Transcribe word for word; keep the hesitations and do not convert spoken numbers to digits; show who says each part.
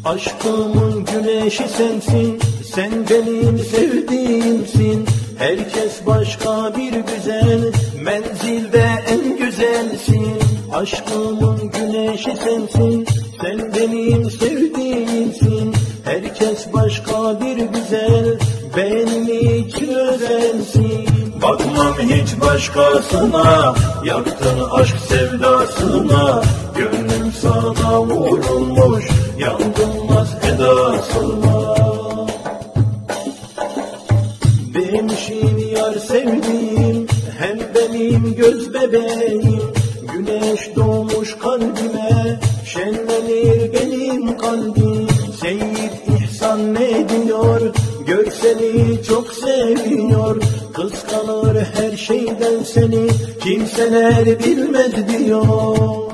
Speaker 1: Aşkımın güneşi sensin, sen benim sevdiğimsin. Herkes başka bir güzel, menzilde en güzelsin. Aşkımın güneşi sensin, sen benim sevdiğimsin. Herkes başka bir güzel, benim için özelsin. Bakmam hiç başkasına, yaktın aşk sevdasına. Gönlüm sana vurulmuş, yanılmaz edasına. Benim için yar sevdiğim, hem benim göz bebeğim. Güneş doğmuş kalbime, şenlenir benim kalbim. Seyyid İhsan ne diyor, görseni çok seviyor. Kıskanır her şeyden seni, kimseler bilmez diyor.